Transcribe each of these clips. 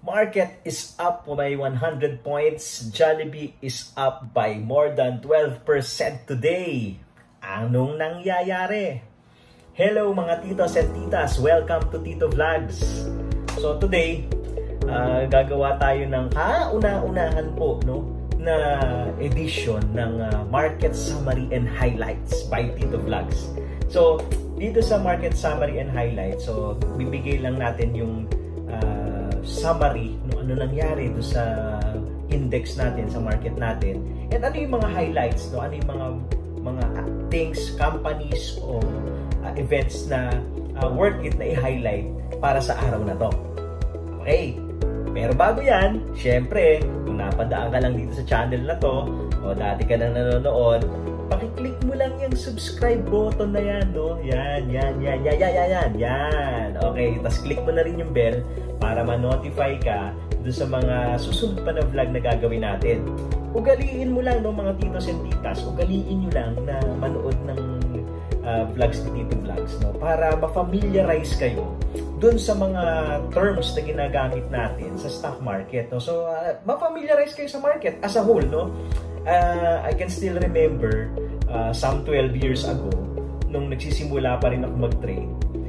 Market is up by 100 points. Jollibee is up by more than 12% today. Anong nangyayari? Hello mga titos and titas. Welcome to Tito Vlogs. So today, gagawa tayo ng kauna-unahan po na edition ng Market Summary and Highlights by Tito Vlogs. So dito sa Market Summary and Highlights, so bibigay lang natin yung summary no ano nangyari do sa index natin, sa market natin, and ano yung mga highlights, no ano yung mga things, companies o events na worth it na i-highlight para sa araw na to. Okay, pero bago yan, syempre kung napadaan ka lang dito sa channel na to o dati ka nang nanonood, pakiclick mo lang yung subscribe button na yan, no? Yan. Okay, tapos click mo na rin yung bell para ma-notify ka doon sa mga susunod pa na vlog na gagawin natin. Ugaliin mo lang, no, mga titos and titas, ugaliin nyo lang na manood ng vlogs ni Tito Vlogs, no? Para ma-familiarize kayo doon sa mga terms na ginagamit natin sa stock market, no? So, ma-familiarize kayo sa market as a whole, no? I can still remember some 12 years ago nung nagsisimula pa rin ako mag-trade,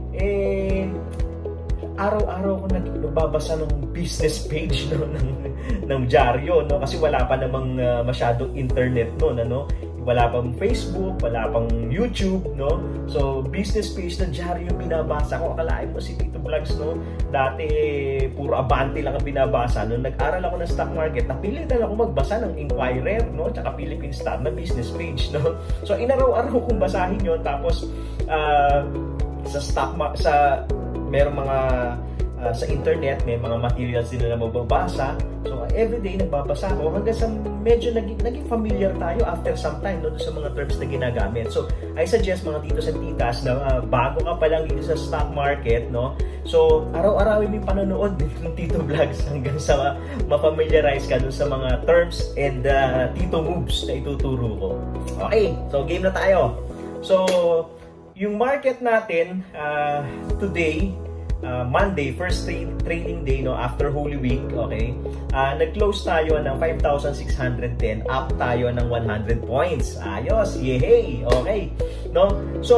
araw-araw ko nagbabasa ng business page ng dyaryo, no? Kasi wala pa namang masyadong internet noon, ano? Wala pang Facebook, wala pang YouTube, no? So business page ng dyaryo yung binabasa ko. Akalain mo si Tito Vlogs, no? Dati puro Abante lang ang binabasa. Nung nag-aral ako ng stock market, napilitan ako magbasa ng Inquirer, no? Tsaka Philippine Star na business page, no? So inaraw-araw kong basahin yun. Tapos merong mga sa internet, may mga materials din na mababasa. So everyday nagbabasa ako hanggang sa medyo naging familiar tayo after some time, no, sa mga terms na ginagamit. So I suggest mga titos and titas na bago ka pa lang dito sa stock market, no, so araw-arawin mo yung panonood ng Tito Vlogs hanggang sa ma-familiarize ka dun sa mga terms and Tito moves na ituturo ko. Okay, so game na tayo. So yung market natin today, Monday, first trading day, no, after Holy Week, okay? Nag-close tayo ng 5,610, up tayo ng 100 points. Ayos, yehey, okay, no? So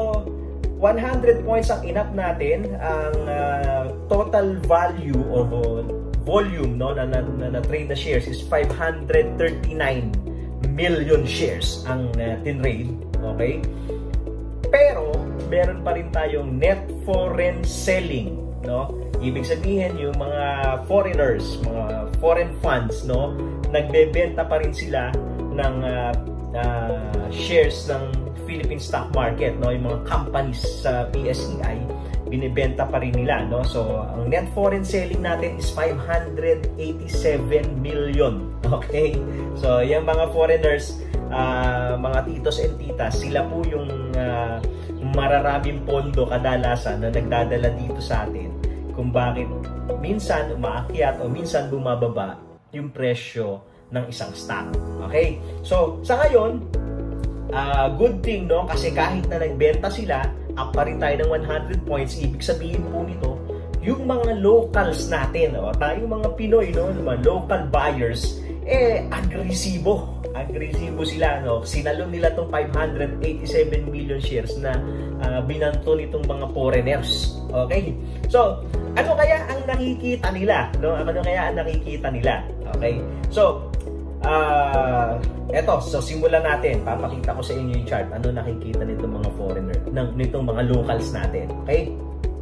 100 points ang in-up natin. Ang total value or volume, no, na trade na shares is 539 million shares ang tinrade, okay? Pero meron pa rin tayong net foreign selling, no? Ibig sabihin yung mga foreigners, mga foreign funds, no, nagbebenta pa rin sila ng shares ng Philippine stock market, no? Yung mga companies sa PSEI, binibenta pa rin nila, no? So ang net foreign selling natin is 587 million. Okay, so yung mga foreigners, mga titos and titas, sila po yung mararaming pondo kadalasan na nagdadala dito sa atin kung bakit minsan umaakyat o minsan bumababa yung presyo ng isang stock. Okay, so sa ngayon, good thing, no, kasi kahit na nagbenta sila, up pa rin tayo ng 100 points. Ibig sabihin po nito, yung mga locals natin, o tayong mga Pinoy, no, mga local buyers, agresibo sila, no? Sinalo nila tong 587 million shares na binanto nitong mga foreigners. Okay, so ano kaya ang nakikita nila, no? Ano kaya ang nakikita nila? Okay, so eto, so simulan natin. Papakita ko sa inyo yung chart. Ano nakikita nitong mga foreigner, nitong mga locals natin. Okay,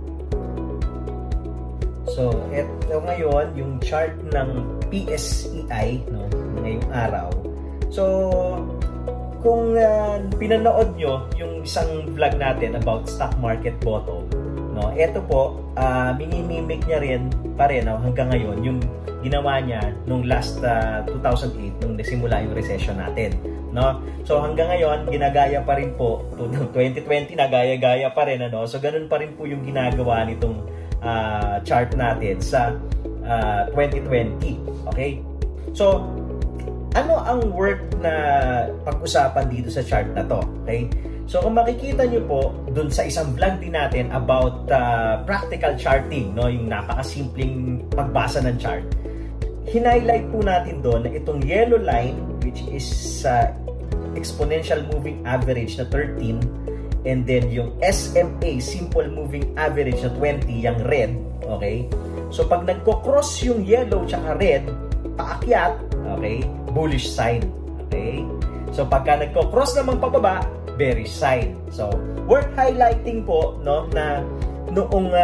so eto ngayon yung chart ng PSEI, no, ngayong araw. So kung pinanood nyo yung isang vlog natin about stock market bottom, no, eto po, minimimik niya rin pa rin, no, hanggang ngayon yung ginawa niya nung last 2008 nung nagsimula yung recession natin, no. So hanggang ngayon ginagaya pa rin po. 2020 nagaya-gaya pa rin, ano. So ganun pa rin po yung ginagawa nitong chart natin sa 2020. Okay, so ano ang worth na pag-usapan dito sa chart na to? Okay, So kung makikita nyo po dun sa isang vlog din natin about practical charting, no, yung napakasimpleng pagbasa ng chart, hinighlight po natin doon na itong yellow line, which is exponential moving average na 13, and then yung SMA, simple moving average na 20, yung red, okay? So pag nagko-cross yung yellow tsaka red, paakyat, okay, bullish sign, okay? So pagka nagko-cross naman pababa, bearish sign. So worth highlighting po, no, na noong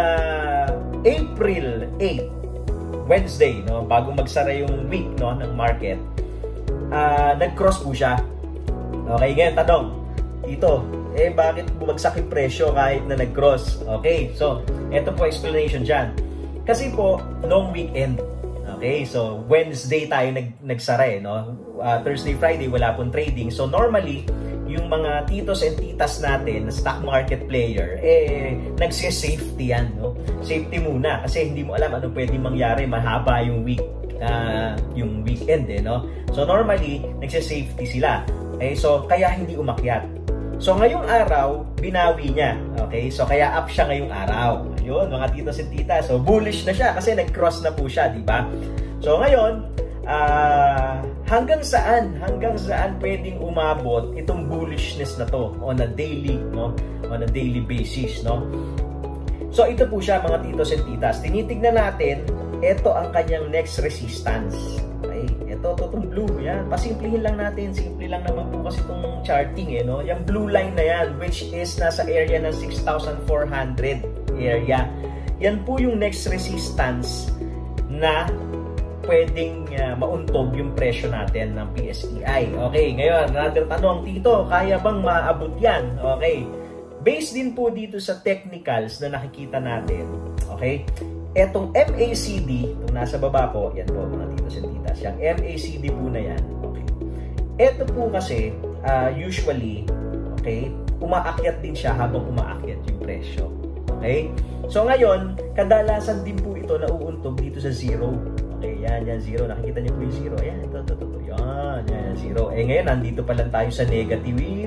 April 8, Wednesday, no, bago magsara yung week, no, ng market, nag-cross po siya. Okay, ngayon tanong, Tito, bakit bumagsak yung presyo kahit na nag-cross? Okay, so ito po explanation dyan. Kasi po, long weekend. Okay, so Wednesday tayo nagsara, no? Thursday, Friday, wala pong trading. So normally, yung mga titos and titas natin na stock market player, nagsi-safety yan, no? Safety muna kasi hindi mo alam ano pwedeng mangyari, mahaba yung yung weekend, no? So normally, nagsi-safety sila. Okay, so kaya hindi umakyat. So ngayong araw, binawi niya. Okay, so kaya up siya ngayong araw. Ayun, mga titos and titas. So bullish na siya kasi nag-cross na po siya, di ba? So ngayon, hanggang saan pwedeng umabot itong bullishness na to on a daily, no, on a daily basis, no? So ito po siya, mga titos and titas. Tinitignan natin, ito ang kanyang next resistance. Okay, ito itong blue, yan. Pasimplihin lang natin, simple lang naman po kasi itong charting, no? Yung blue line na yan, which is nasa area ng 6,400 area. Yan po yung next resistance na pwedeng mauntog yung presyo natin ng PSEI. Okay, ngayon, another tanong, Tito, kaya bang maabot yan? Okay, based din po dito sa technicals na nakikita natin, okay, etong MACD, itong nasa baba po, yan po mga titos and titas, yung MACD po na yan, okay, eto po kasi, usually, okay, umaakyat din siya habang umaakyat yung presyo. Okay, so ngayon, kadalasan din po ito nauuntog dito sa zero. Okay, yan, zero. Nakikita niyo po yung zero. Ayan, ito. Yan, zero. Ngayon, nandito pa lang tayo sa negative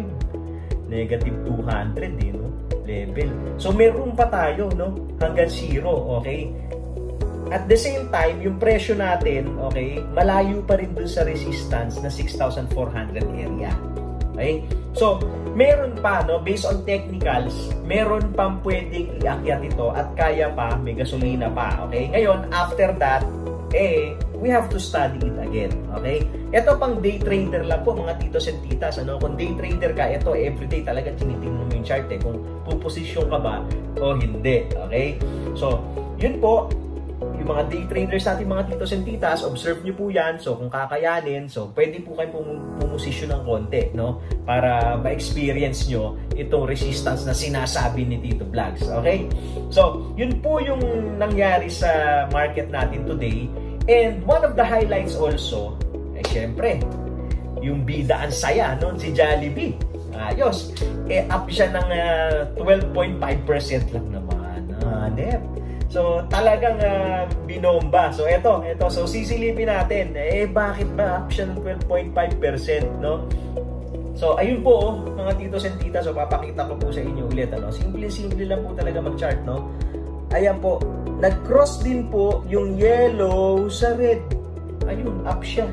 200, no? Level. So, meron pa tayo, no? Hanggang zero, okay? At the same time, yung presyo natin, okay, malayo pa rin dun sa resistance na 6,400 area. Okay? So, meron pa, no? Based on technicals, meron pang pwedeng iakyat ito at kaya pa, may gasolina pa. Okay? Ngayon, after that, we have to study it again. Okay? Ito pang day trader lang po, mga titos and titas. Ano? Kung day trader ka, ito everyday talaga tinitingnan mo yung chart, kung puposisyon ka ba o hindi. Okay? So, yun po, yung mga day traders natin, mga titos and titas, observe nyo po yan. So, kung kakayanin, so, pwede po kayo pumusisyon ng konti, no? Para ma-experience nyo itong resistance na sinasabi ni Tito Vlogs. Okay? So, yun po yung nangyari sa market natin today. And one of the highlights also, syempre, yung bida ang saya, no? Si Jollibee. Ayos. Up siya ng 12.5% lang naman. Nep. So, talagang binomba. So, eto. So, sisilipin natin. Bakit ba up siya ng 12.5%, no? So, ayun po, mga titos and titas. So, papakita ko po sa inyo ulit, ano? Simple lang po talaga mag-chart, no? Ayan po. Nag-cross din po yung yellow sa red. Ayun, up siya.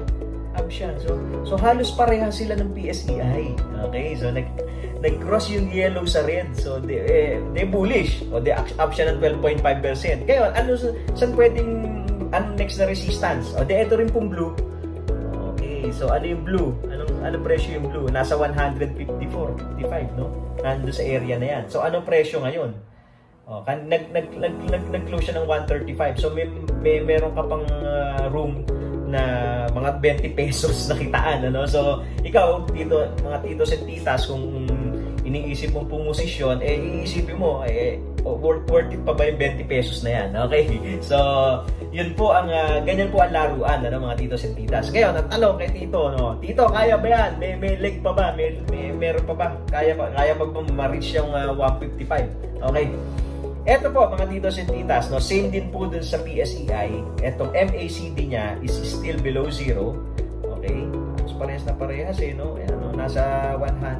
So halos pareha sila ng PSEI. Okay? So, nag-cross yung yellow sa red. So, they bullish. O, they up siya ng 12.5%. Ngayon, saan pwedeng, next na resistance? O, ito rin pong blue. Okay, so ano yung blue? Anong presyo yung blue? Nasa 154, 55, no? Nandun sa area na yan. So, anong presyo ngayon? O, nag-close siya ng 135. So, meron ka pang room na mga 20 pesos na kitaan, ano? So, ikaw, mga titos and titas, kung iniisip mong pumosisyon, iisipin mo, worth it pa ba yung 20 pesos na yan? Okay? So, yun po ganyan po ang laruan, ano, mga titos and titas. Ngayon, ang tanong kay Tito, no? Tito, kaya ba yan? May leg pa ba? Meron pa ba? Kaya pa ba ma-reach yung 155? Okay? Eto po, mga titos and titas, no, same din po dun sa PSEI. Etong MACD niya is still below zero. Okay? Parehas na parehas, no? Ayan, no? nasa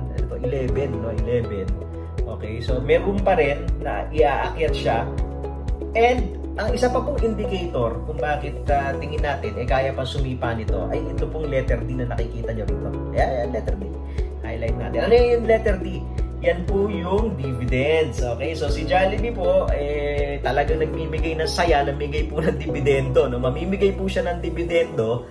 11, no? 11. Okay, so may room pa rin na iaakyat siya. And ang isa pa pong indicator kung bakit tingin natin kaya pa sumipa nito ay ito pong letter D na nakikita nyo rito. Ayan, letter D. Highlight natin. Ano yung letter D? Yan po yung dividends. Okay, so si Jollibee po talagang nagbibigay ng saya, namigay po ng dividendo, no? Mamimigay po siya ng dividendo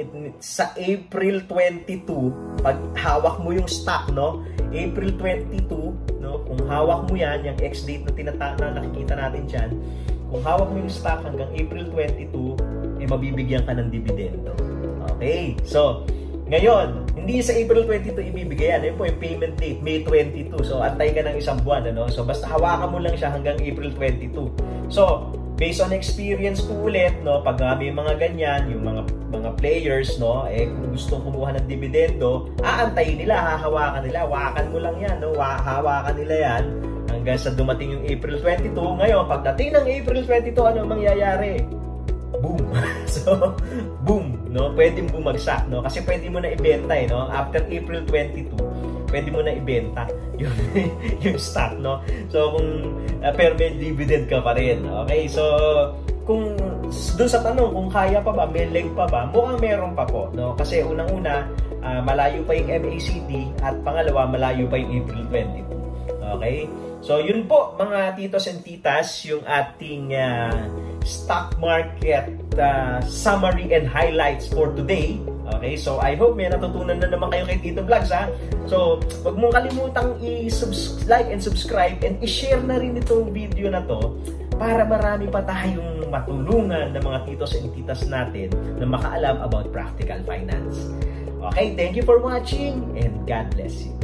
sa April 22. Pag hawak mo yung stock, no? April 22, no? Kung hawak mo yan, yung ex-date na nakikita natin dyan, kung hawak mo yung stock hanggang April 22, mabibigyan ka ng dividendo. Okay, so ngayon, hindi sa April 22 ibibigay yan. Ayun po yung payment date, May 22. So, antay ka ng isang buwan. Ano? So, basta hawakan mo lang siya hanggang April 22. So, based on experience po ulit, no, pag may mga ganyan, yung mga players, no, kung gustong kumuha ng dividendo, aantayin nila, hahawakan nila, wakan mo lang yan, no, hawakan nila yan hanggang sa dumating yung April 22. Ngayon, pagdating ng April 22, ano mangyayari? Boom! So, boom! No? Pwede mo bumagsak, no? Kasi pwede mo na ibenta, no? After April 22, pwede mo na ibenta yung stock, no? So, pero may dividend ka pa rin. Okay? So, kung doon sa tanong, kung kaya pa ba, may leg pa ba, mukhang meron pa po, no? Kasi unang-una, malayo pa yung MACD at pangalawa, malayo pa yung April 22. Okay? So, yun po, mga titos and titas, yung ating stock market summary and highlights for today. Okay, so I hope may natutunan na naman kayo kay TitoVlogs, ha. So, wag mong kalimutang i-like and subscribe and i-share na rin itong video na to para marami pa tayong matulungan ng mga titos and titas natin na makaalam about practical finance. Okay, thank you for watching and God bless you.